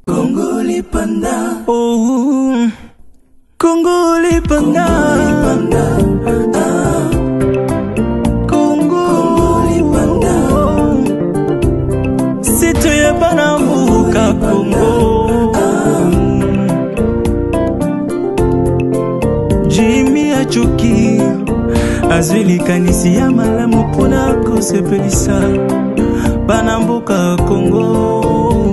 Congolais panda. Oh, Congolais panda. Congolais panda. C'est toi Banambuka Congo. Jimmy Achuki azwili kanisi ya malamu pona kosepelisa Banambuka Congo.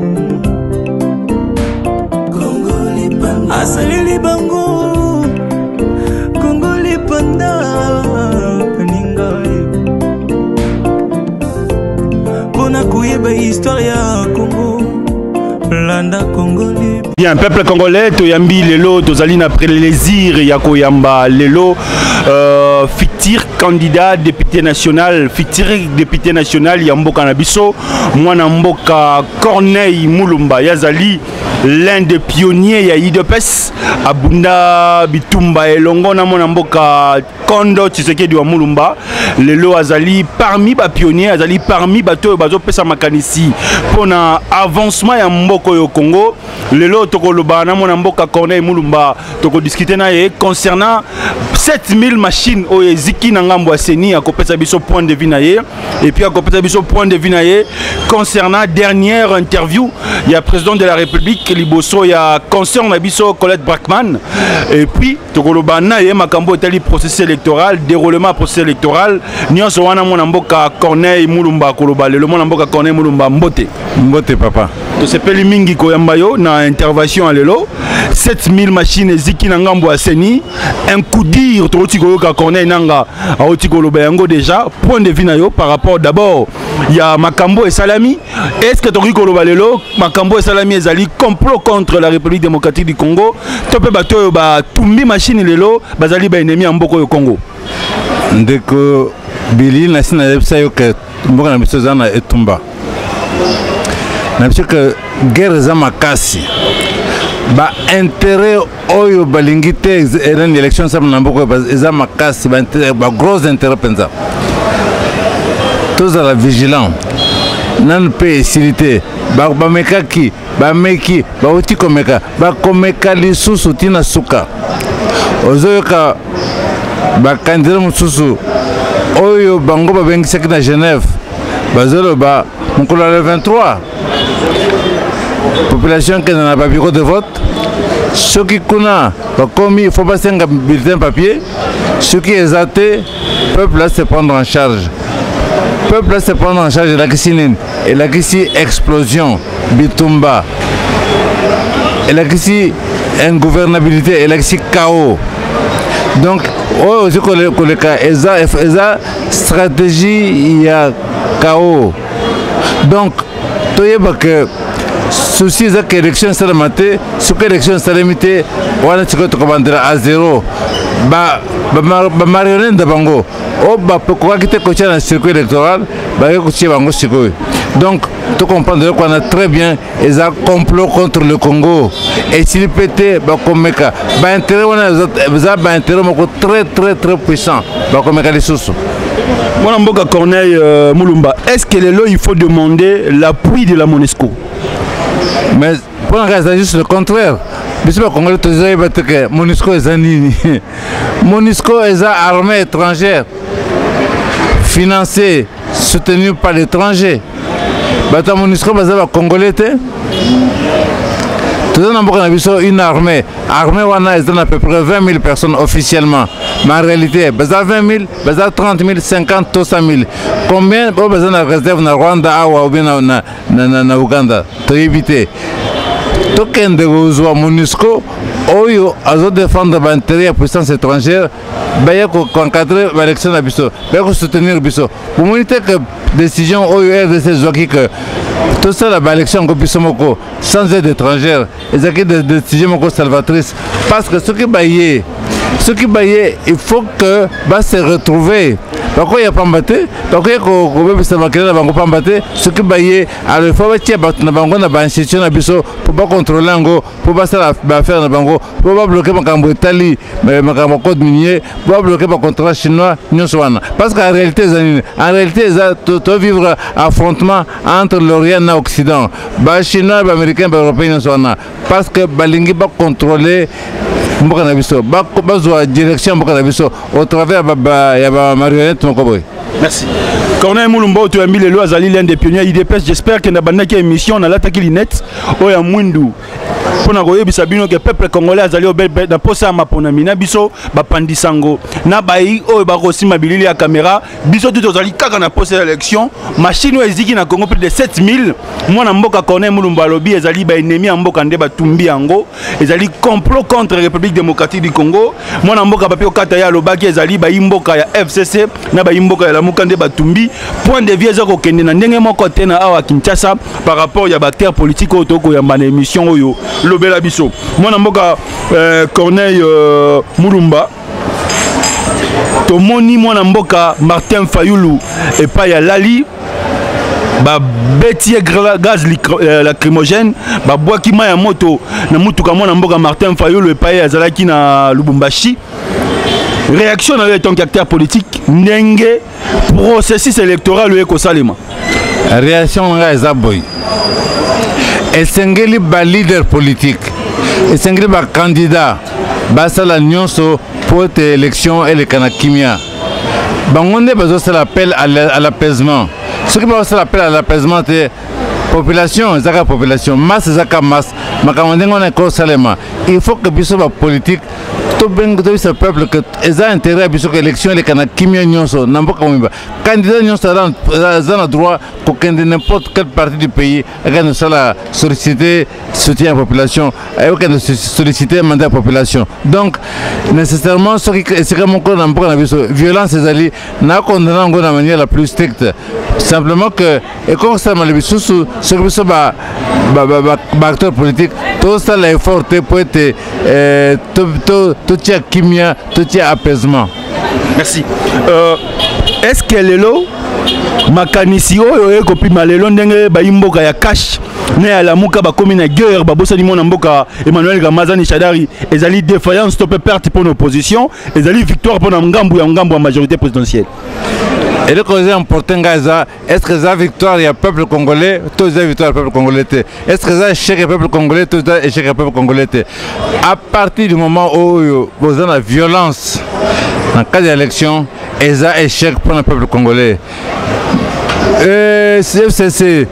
Asalili bango Congolais panda peninga Pona kuyeba histoire ya Congo Landa Congolais. Bien, peuple congolais, toyambi lelo, tozali na plaisir ya koyamba lelo. Fitir candidat député national, ya mboka na biso, mwana mboka Corneille Mulumba yazali l'un des pionniers ya IDPS abunda bitumba elongo na mwana mboka Kondo Tshisekedi wa Mulumba. Lelo azali parmi ba pionniers, azali parmi bato bazo pesa makanisi pona avancement ya mboko yo Congo. Lelo tokoloba na mwana mboka Corneille Mulumba toko discuter na ye concernant 7000 machines o eziki na ngambo aseni akopesa biso point de vue na ye, et puis akopesa biso point de vue na ye concernant dernière interview ya président de la République liboso ya concert na biso Colette Brackman, et puis tokoloba na ye makambo etali processus électoral, déroulement processus électoral nyonso wana mwana mboka Corneille Mulumba koloba lelo mwana mboka Corneille Mulumba mbote papa to sepeli mingi koyamba yo na intervention à lelo 7000 machines ziki na ngambo aseni un coup dire to tikoyoka Corneille nanga a tikoloba yango déjà point de vue na yo par rapport d'abord il y a makambo et salami, est-ce que to koloba lelo makambo et salami ezali complot contre la République démocratique du Congo to pe bato ba tumbi machine lelo bazali ba ennemi ya mboko yo Congo ndeko bili na sina lepsa yo ke mboka na biso zana etumba na biso que guerre za makasi ba intérêt oyo balingite eren élection sa na mboko za makasi ba intérêt ba gros intérêt penza tous à la vigilance nan pe silité ba mekaki ba meki ba oti komeka ba komeka lisusu tina suka ozoyoka ba candidat mususu oyo bango ba bengi sekna Genève bazolo ba mukula le 23 population qui n'a pas bureau de vote, ceux qui connaissent, comme il faut passer un bulletin papier, ceux qui est athée, peuple là se prendre en charge. Peuple là se prendre en charge de la cuisine et la cuisine explosion, bitumba, et la cuisine ingouvernabilité, et la cuisine chaos. Donc, aussi que le cas, esa stratégie il y a chaos. Donc, tu vois que souci de l'élection salamité, ce que l'élection salamité, on a tiré à zéro. Marionnette de Bango, pourquoi quitter le dans le circuit électoral, donc, tu comprends qu'on a très bien les complot contre le Congo. Et s'il pétait, comme intérêt, on a intérêt très puissant. Comme les sous. Mon amboka Corneille Mulumba, est-ce que là il faut demander l'appui de la MONUSCO? Mais pour l'instant, c'est juste le contraire. Monsieur le Congolais, tu sais que MONUSCO est un MONUSCO est une armée étrangère financée, soutenue par l'étranger. La MONUSCO est un Congolais. Tout le monde a une armée. L'armée est à peu près 20 000 personnes officiellement. Mais en réalité, il y a 20 000, il y a 30 000, 50 000, 100 000. Combien de réserves dans Rwanda ou bien en Ouganda? Pour éviter. Tout le monde a MONUSCO, oyo azo défendre l'intérêt de la puissance étrangère, il y a encadrer l'élection de Bisso, il y a soutenir Bisso. Pour moi, que décision oyo RDC Zouaki que tout ça la élection de Bisso sans aide étrangère, il y a des décisions salvatrices. Parce que ce qui baillait, il faut que se retrouver. bakoya pambate bakoya kobebisa makele na bango pambate soki baye alors il faut batia bato na bango na bainstitution na biso po bacontrôle yango po basala baaffaire na bango po babloke makambo etali makambo code minier po babloke bacontrat chinois nyonso wana parce qu'en réalité en réalité eza to vivre affrontement entre l'Orient et l'Occident bachinois baaméricain baeuropéen nyonso wana parce que balingi bacontrôler mboka na biso bazwa direction mboka na biso au travers ya ba marionnette moko boy. Merci. Corneille Moulumba to Emile Lo azali l'un des pionniers IDPS. J'espère que na bandaki émission na lataki linette oya mwindu pona koyebisa bino ke peuple congolais azali obel na posa mapona mina biso bapandisango na bai oyo bakosima bilili ya caméra biso tout ozali kaka na posa élection machine oyo eziki na Congo plus de 7000 mwana mboka Corneille Moulumba lobi ezali ba ennemi ya mboka nde batumbi yango ezali complot contre République démocratique du Congo mwana mboka papier okata ya lobaki ezali ba imboka ya FCC na ba imboka ya Lamuka nde batumbi point de vue ezako kende na ndenge moko tena awa Kinshasa par rapport ya acteurs politiques oyo toko ya mbana émission oyo lobela biso mwana mboka Corneille Moulumba tomoni mwana mboka Martin Fayulu epa ya Lali ba betie gaz lacrymogène ba boaki ma ya moto na mutuka mwana mboka Martin Fayulu epa ya zalaki na Lubumbashi réaction na tant qu'acteur politique ndenge processus électoral eko salema réaction nga ezaboy esengeli ba leader politique esengeli ba candidat basala nyonso pour te élection et le kanakimia bangonde bazo ça l'appel à l'apaisement ce qui va ça l'appel à l'apaisement c'est population zaka population masse zaka masse makamandenge on est salema il faut que biso ba politique to bengo to ce peuple que eza intérêt biso que élection les kana kimia nyonso namboka mimba candidat nyonso za droit ko kende n'importe quelle partie du pays quand ça solliciter soutien à la population et quand solliciter mandat à la population donc nécessairement ce qui c'est comme encore namboka na biso violence ezali na condamner ngo na manière la plus stricte simplement que et comme ça mal biso ce que biso ba acteur politique tout ça l'effort pour être tout tient kimia, tout tient apaisement. Merci. Est-ce que lelo makanisi oyo ekopi malelo ndenge baimboka ya cash ne ya Lamuka bakomi na guerre babosani mona mboka Emmanuel Ramazani Shadari ezali défaillance to perte pour l'opposition ezali victoire pour ngambu ya majorité présidentielle. Et le cause important est-ce que ça victoire il y a peuple congolais tout ça victoire peuple congolais est-ce que ça échec peuple congolais tout ça échec peuple congolais à partir du moment où vous avez la violence en cas d'élection et ça échec pour le peuple congolais CFCC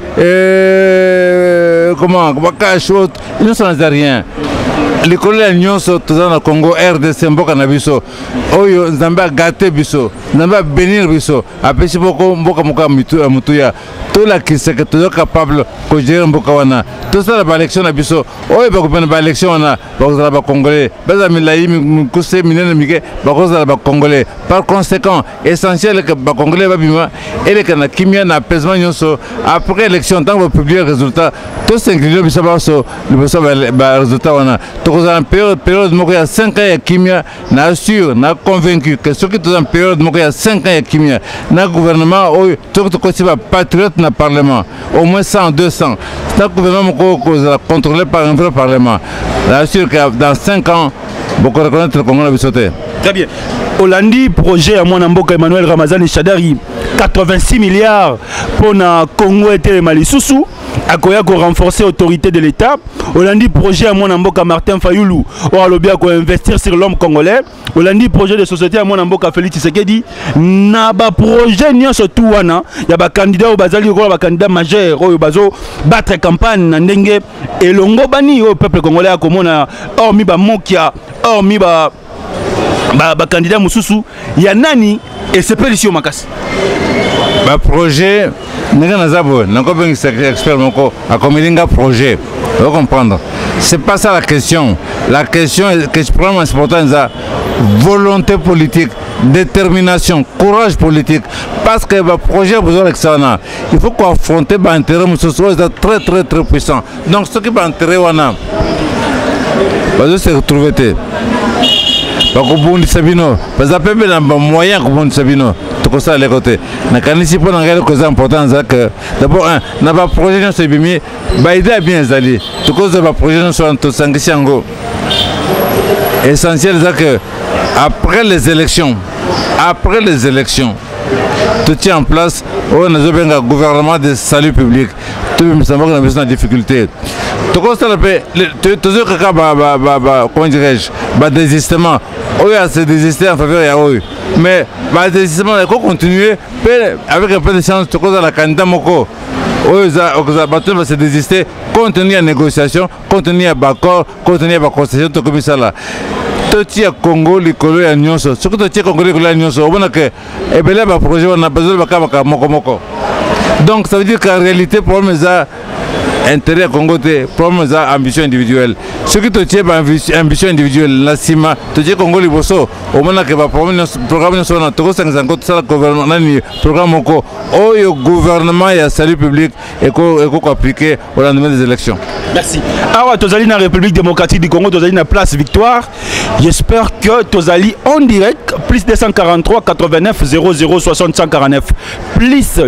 comment cash ils ne sont rien les collègues nyonso tozana na Congo RDC mboka na biso oyo nzamba gâté biso nzamba bénir biso apesi boko mboka moka mutuya to la kiseke to capable ko gérer mboka wana to ça la élection na biso oyo ba ko ba élection wana ba ko ba congolais ba milai ku se minene mike ba ko ba congolais par conséquent essentiel que ba congolais ba bima et le kana kimia na apaisement nyonso après élection tant que publier résultat to s'incliner biso ba so ba résultat wana en période il y a 5 ans de Kimia, n'a sûr, n'a convaincu que ceux qui sont en période il y a 5 ans de Kimia, n'a gouvernement, tout ce qui est patriote dans le Parlement, au moins 100, 200. C'est un gouvernement contrôlé par un vrai Parlement. N'a sûr que dans 5 ans, beaucoup reconnaître le Congo a sauté. Très bien. Hollandi, projet à mon amboka Emmanuel Ramazani Shadari, 86 milliards pour le Congo et le Mali. Soussou, à quoi renforcer l'autorité de l'État. Hollandi, projet à mon amboka Martin Fayulu, ou à l'objet à investir sur l'homme congolais. Hollandi, projet de société à mon amboka Félix Tshisekedi. N'a pas projet ni surtout wana. Il y a des candidats au Bazali, il y a des candidats majeurs au Bazo, battre campagne, Nandenge, et l'ongo bani au peuple congolais à Komona, hormis Mokia, hormis candidat Moussoussou, il y a Nani et c'est pas ici au Makassi. Projet, nous avons un expert à combien projet. Vous comprendre. C'est pas ça la question. La question que je prends important, c'est volonté politique, détermination, courage politique. Parce que le projet a besoin d'excellence. Il faut qu'on affronte l'intérêt Moussoussou, c'est très très très puissant. Donc ce qui est l'intérêt, c'est retrouver. Bakobundisa bino bazapembe na moyen kobundisa bino tokosala leko te nakanisi mpo na ngai eloko eza important eza que d'abord na baprojet nyonso ebimi baide ya bien ezali tokozwa baprojet nyonso wana tosangisi yango essentiel eza que après les élections tout tient en place on a besoin d'un gouvernement de salut public tout le monde a besoin de difficulté tout ça toujours comment dirais-je désistement oui c'est désister en faveur de oui mais désistement il faut continuer avec un peu de chance tout ça la candidat moko oui ça va se désister continuer la négociation continuer à accord continuer à concession tout comme ça là tout à Congo likolo ya nyonso surtout tout Congo likolo ya nyonso on a que ebele ba projet on a besoin de moko donc ça veut dire qu'en réalité problème ça intérêt Congo te problème ça ambition individuelle ce qui te tient ambition individuelle la cima te tient Congo liboso au moins que ba programme sur na toko 50 ça gouvernement nani programme moko oyo gouvernement ya salut public et ko appliquer au lendemain des élections. Merci. Awa tozali na République démocratique du Congo tozali na place Victoire. J'espère que tozali en direct plus 243 89 00 60 149 plus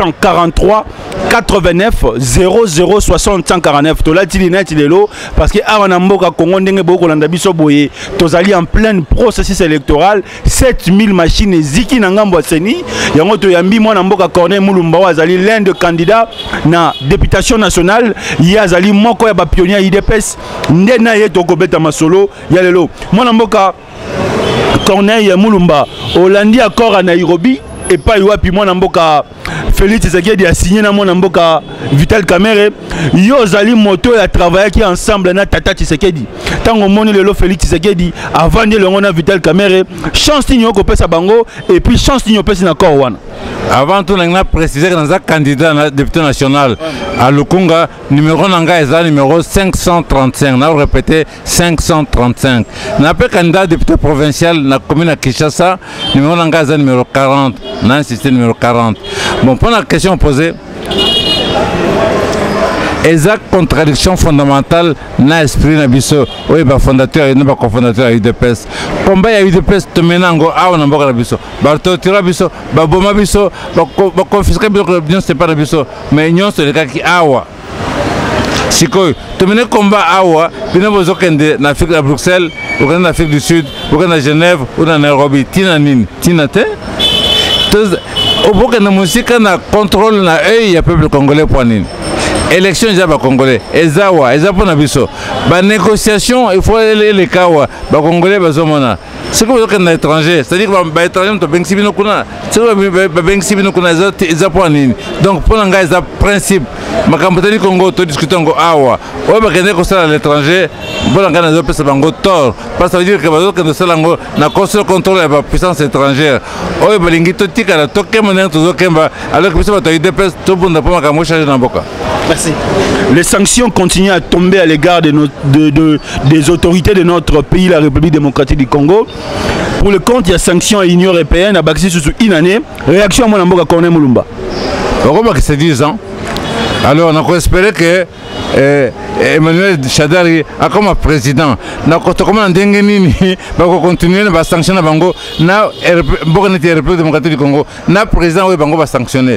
243 89 00 60 149 tolati net lelo parce que awa na mboka Congo ndenge boko landa biso boye tozali en plein processus électoral 7000 machines ziki na ngambo seni yango to yambi mwana mboka Corneille Mulumba azali l'un de candidats na députation nationale yazali moko ya ba pionnier IDPS ndena ye to kobeta masolo ya lelo mwana mboka Corneille Mulumba Hollandi accord à Nairobi et pas wapi mwana mboka Félix Tshisekedi a signé na mwana mboka Vital Kamerhe yo zali moto ya travailler qui ensemble na Tata Tshisekedi tango moni lelo Félix Tshisekedi avant de le na Vital Kamerhe chance tinyo ko pesa bango et puis chance tinyo pesa na corps wana avant tout on a précisé que dans un candidat na député national à Lukunga numéro nanga eza numéro 535 na répété 535 na pe candidat député provincial na commune à Kinshasa numéro nanga eza numéro 40 na système numéro 40 bon pour la question posée exact contradiction fondamentale na esprit na biso oui ba fondateur et ba cofondateur à UDPS combat ya UDPS to menango awa na mboka na biso ba tortura biso ba boma biso ba confisquer biso bien c'est pas na biso mais nyonso le kaki awa sikoy to mena combat awa bino bozokende na Afrique à Bruxelles ou na Afrique du Sud ou na Genève ou na Nairobi tina nini tina te au bout de la musique na contrôle na œil ya peuple congolais pour nini élection déjà ba congolais ezawa pour na biso ba négociation il faut les kawa ba congolais bazomona c'est comme que na étranger c'est à dire ba étranger to bengi bino kuna c'est ba bengi bino kuna eza pour nini donc pour nga eza principe makambo tani Congo to discuter ngo awa o ba kende ko sala à l'étranger pour nga na zo pesa bango tort parce que ça veut dire que bazo que sala ngo na contrôle ya ba puissance étrangère o ba lingi to tika la to kemona to zo kemba alors que biso ba to IDPS to bunda pour makambo changer na mboka. Merci. Les sanctions continuent à tomber à l'égard des autorités de notre pays, la République démocratique du Congo. Pour le compte, il y a sanctions à l'Union européenne, à Baxi sous une année. Réaction à mon amboka Corneille Mulumba. Pourquoi c'est 10 ans? Alors, on a espéré que Emmanuel Shadari a comme président. On a continuer à sanctionner la Bango. La République démocratique du Congo. Le président va sanctionner.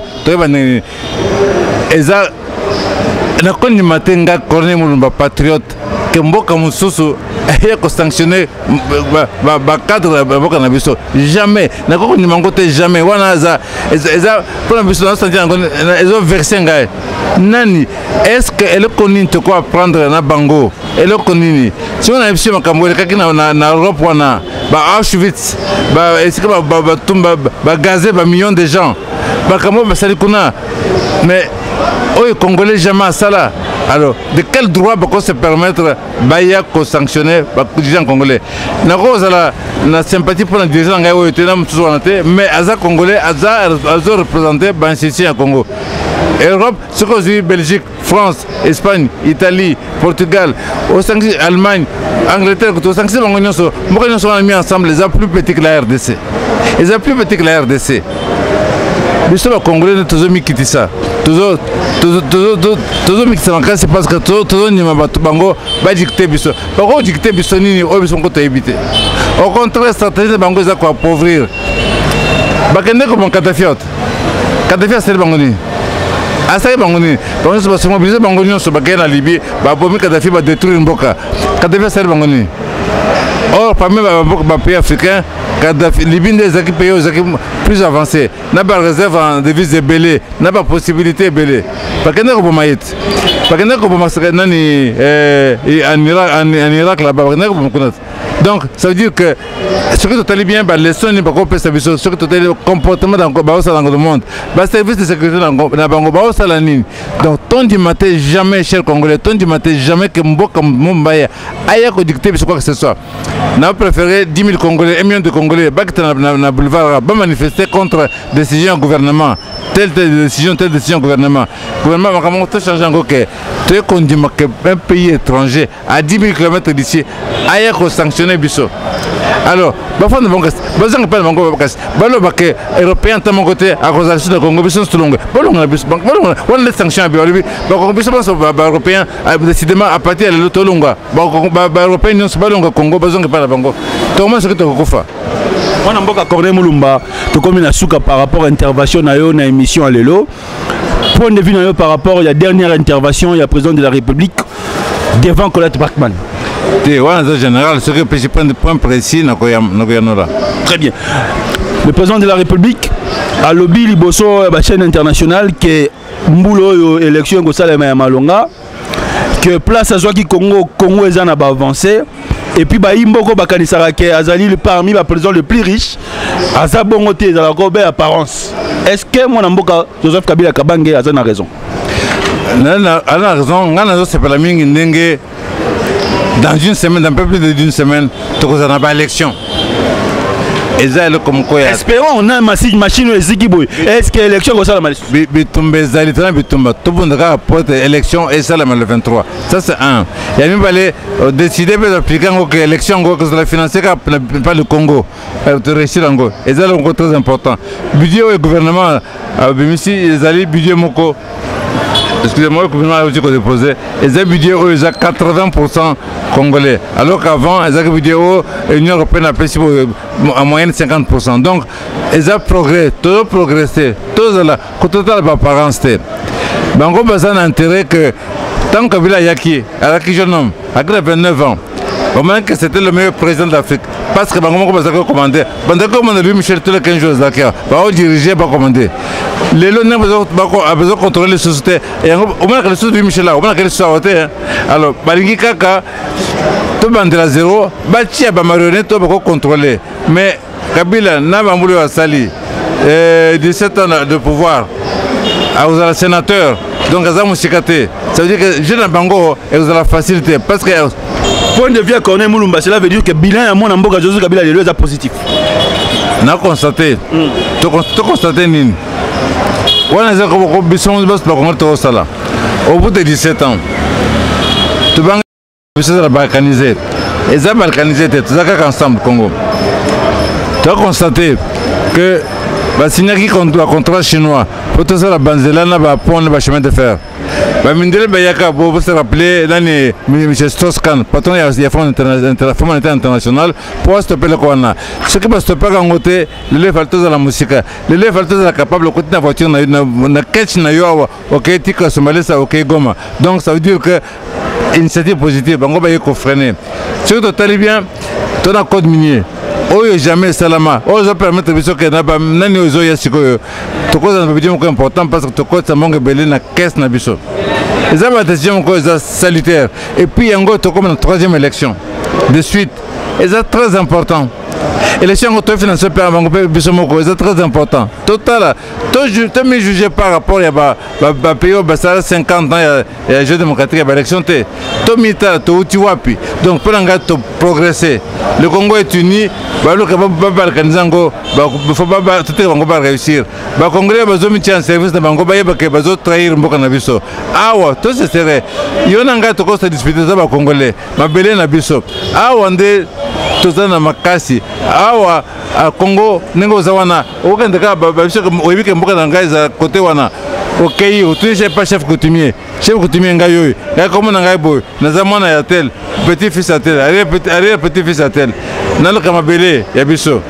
Na koni matenga Corneille Mulumba patriote que mboka mususu ko sanctionner ba cadre mboka na biso jamais na ko ni mangote jamais wana za pour na biso na sentir ezo verser ngai nani est-ce que elle connaît te quoi prendre na bango elle connaît si on a eu makambo kaki na Europe wana ba Auschwitz ba est-ce que ba tumba ba gazé ba millions de gens ba kamo ba sali kuna mais oui, Congolais jamais ça là. Alors, de quel droit peut se permettre de sanctionner les dirigeants congolais? Na sympathie pour les dirigeants mais les Congolais ont représenté l'institution à Congo. Europe, ce que dit Belgique, France, Espagne, Italie, Portugal, Allemagne, Angleterre, tous les sanctions sont mis ensemble, les plus petits que la RDC. Les plus petits que la RDC. Les Congolais ont toujours mis quitter ça. Toujours c'est parce que toujours ni bango ba dicter biso. Pourquoi dicter biso nini o biso ko éviter. Au contraire, stratégie de bango za ko appauvrir. bakende comme Kadhafi asali bangoni asali bangoni bango se mobiliser bango nyonso bakende na Libye babomi Kadhafi ba détruire mboka Kadhafi asali bangoni. Or parmi les pays africains, Libye est un pays plus avancé, n'a pas de réserve en devises ébellées, n'a pas de possibilité ébellée. Parce que nous avons en Irak là-bas. Donc ça veut dire que ce que tu as bien, les leçons n'est pas compris, ce que tu as le comportement dans le monde, le service de sécurité dans le monde. Donc ton du matin jamais, cher Congolais, ton du matin jamais que Mboka Mumbai aille dicter sur quoi que ce soit. Nous avons préféré 10 000 Congolais, 1 million de Congolais, dans le boulevard, manifester contre décision du gouvernement. Telle décision gouvernement. Le gouvernement va changer encore que tu es condamné qu'un pays étranger à 10 000 km d'ici aille sanctionner Bissau. Alors, parfois nous avons pas de Congo, les Européens de mon côté à cause de la Congo, ils sont longs. On les sanctions à Bissau. Les Européens décidément à partir de l'autre longa. Les Européens ne sont pas longs au Congo, besoin de pas la Congo. Comment est-ce que tu as fait? On a beaucoup accordé Moulumba, tout comme il a souka par rapport à l'intervention dans l'émission à l'élo. Point de vue par rapport à la dernière intervention, il y a le président de la République devant Colette Bachmann. En général, ce que je prends des points précis, très bien. Le président de la République a lobby liboso la chaîne internationale que Mboulo élection go salema ya Malonga que place à qui Congo est avancé et puis Imboko bakanisara ke azali parmi les présidents les plus riches azabongote dans la gobe apparence. Est-ce que mon mboka Joseph Kabila Kabange a raison? Elle a raison, c'est pas la mingi dans une semaine, un peu plus d'une semaine, tu as une élection. Espérons on a une machine est-ce que l'élection est l'élection est le 23. Ça c'est un. Il y a même décider d'appliquer l'élection que la financer pas le Congo. De réussir en Congo. Et ça c'est très important. Budget au gouvernement, les budget moko. Excusez-moi, le gouvernement a aussi déposé. Ils ont budget où ils ont 80% congolais. Alors qu'avant, ils ont budget où l'Union européenne a payé en moyenne 50%. Donc, ils ont progressé. Tout là, total apparence. Donc, on a un intérêt que tant que Kabila Yaki, jeune homme, à 29 ans, au moins que c'était le meilleur président d'Afrique. Parce que Bango commence à commander. Pendant que Louis Michel tous les 15 jours d'accord. Va diriger, pas commander. Les lois a besoin de contrôler les sociétés. Et au moins que les sociétés de Michel là, au moins que les sociétés. Alors, Balingi Kaka, tout le monde est à zéro. Batia ba marionnette, tout le contrôler. Mais Kabila n'a pas voulu à Sali. 17 ans de pouvoir. Vous êtes sénateur. Donc, ça veut dire que je n'ai pas Bango et vous avez la facilité. Parce que point de vue à Corneille Moulumba, cela veut dire que le bilan à mon amboka Joseph Kabila est positif. On a constaté. Tu as constaté Nini. On a au bout de 17 ans, tu vas balkaniser. Et ça balkanisé, tu as ensemble Congo. Tu as constaté que va signer un contrat chinois pour tout ça la banzela n'a pas pont le chemin de fer. Mindele Bayaka, vous vous rappelez l'année M. Strauss-Kahn, patron de la Fonds monétaire international, pour stopper le Kouana. Ce qui va stopper en côté, les faltos de la musique, les faltos de la capable, le côté de la voiture, na catch na yo, ok, tika somalisa, ok, goma. Donc ça veut dire que initiative positive, on va y freiner. Ce que tu as bien, tu as un code minier. Oyo jamais salama. Oyo permettre biso que nani ozo yasiko. To cause un peu important parce que to cause ça manque belé na caisse na biso. Les décision cause salutaire. Et puis yango to comme une troisième élection de suite. Et c'est très important. Élection auto financée par Bango biso moko, c'est très important. Total, tu me juger par rapport à pays au 50 ans il y a jeu démocratique à l'élection té. To mita to tu wapi. Donc pour en progresser. Le Congo est uni, il faut pas réussir. Les Congolais ont un service de Bango, ils ont trahir Mboka Nabiso. Ah, tout c'est serré. Il y a un gars qui a disputé avec les Congolais, mais belé Nabiso. Ah, on est tous dans Makasi. Ah, à Congo, Nengo Zawana, aucun de cas, il y a Mboka Nangaïza côté Wana. Ok, tu n'es pas chef coutumier. Chef coutumier Ngayoui. Comment Nangaibo, Nazamana Yatel, petit-fils à tel, arrière petit-fils à tel. Nalo Kamabele, Yabiso.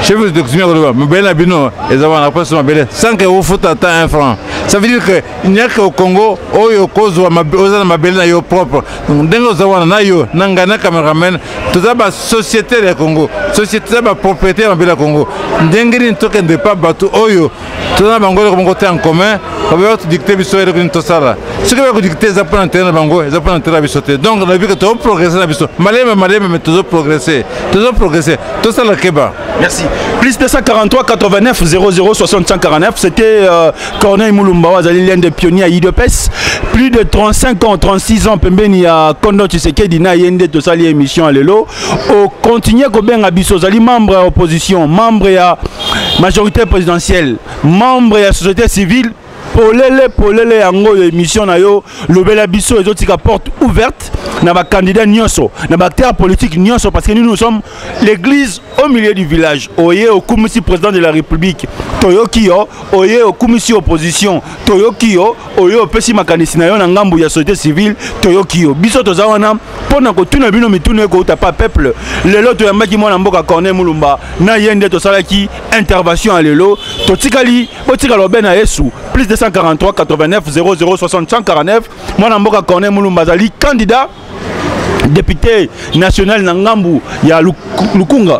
chef de coutumier mabele na bino ezaba na place mabele sans que vous foute ata 1 franc. Ça veut dire que il n'y a qu'au Congo oyo kozwa oza mabele na yo propre. Ndenge ozawana na yo nangana cameraman toza ba société de Congo, société ba propriété mabele ya Congo. Ndenge ni toke de pas batu oyo toza bango ko côté en commun, ko ba to dicter biso ere ko tosala. Ce que va dicter za pas intérêt bango, za pas intérêt biso te. Donc la vie que to progresser na biso. Malema mais toujours progresser. Toujours progresser. Tout ça la keba. Merci. Plus 243 89 00 60 149, c'était Corneille Moulumba Wazali, l'un des pionniers à IDPS. Plus de 35 ans, 36 ans, Pembeni à Kondo Tshisekedi na yende to sali émission à Lelo. Au continuer ko ben abiso zali membre à opposition, membre à majorité présidentielle, membre à société civile. Polele yango émission na yo lobela biso ezotika porte ouverte na ba candidat nyonso na ba acteur politique nyonso parce que nous sommes l'église au milieu du village. Oye au kumisi président de la République toyoki yo, oye au kumisi opposition toyoki yo, oye au pesi makanisi na yo na ngambu ya société civile toyoki yo. Biso toza wana pona ko tuna bino mitune ko uta pa peuple lelo to yambaki mwana mboka Corneille Moulumba na yende to salaki intervention à lelo totikali botika lobena Yesu plus de 143 89 00 60 149 mwana mboka Corneille Moulumba zali candidat député national Nangambu ya Lukunga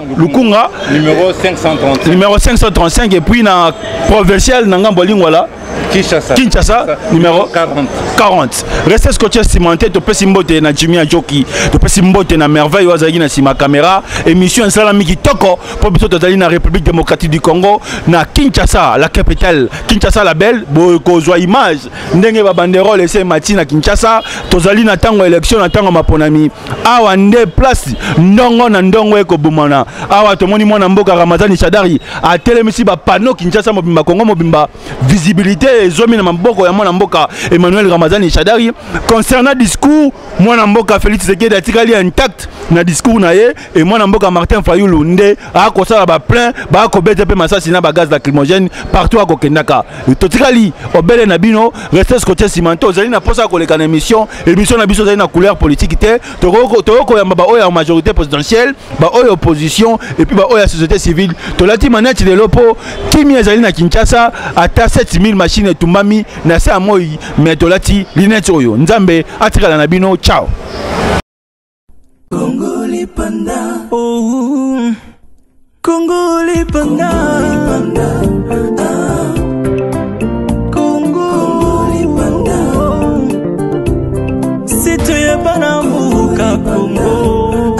numéro 535 et puis na provincial Nangambu Lingwala Kinshasa numéro 40. Restez scotché cimenté to pesi mbote na Jimmy Ajoki to pesi mbote na merveille wazaki na sima caméra émission salami kitoko pour biso tozali na République démocratique du Congo na Kinshasa la capitale Kinshasa la belle boko zwa image ndenge ba banderole ese mati na Kinshasa tozali na tango élection na tango maponami awa nde place ndongo na ndongo eko bumana awa tomoni mwana mboka Ramazani Shadari a telemisi ba panneau Kinshasa mobimba Congo mobimba visibilité zomi na maboko ya mwana mboka Emmanuel Ramazani Shadari concernant discours mwana mboka Félix Tshisekedi atikali intact na discours na ye et mwana mboka Martin Fayulu nde akosala ba plein ba ko bete pe masasi na ba gaz lacrymogène partout à kokendaka totikali obele na bino restez scotché cimenté ozali na posa ko leka na émission na biso zali na couleur politique te toko ya ba oya majorité présidentielle ba oya opposition et puis ba oya société civile tolati maneti de lopo kimi ezali na Kinshasa ata 7000 machines etumbami na se amoi mais tolati linete oyo nzambe atikala na bino ciao. Congo lipanda, Oh, Congo lipanda, Congo lipanda, c'est toi banambuka Congo.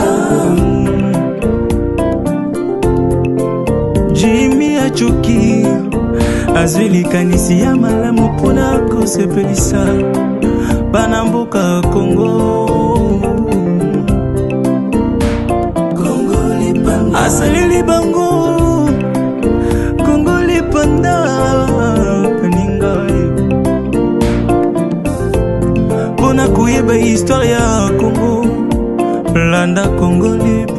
Jimmy Ajoki azwili kanisi ya malamu pona kosepelisa banambuka Congo. Asalili bango Congo lipanda peninga pona kuyeba histoire ya Congo landa Congo lipanda.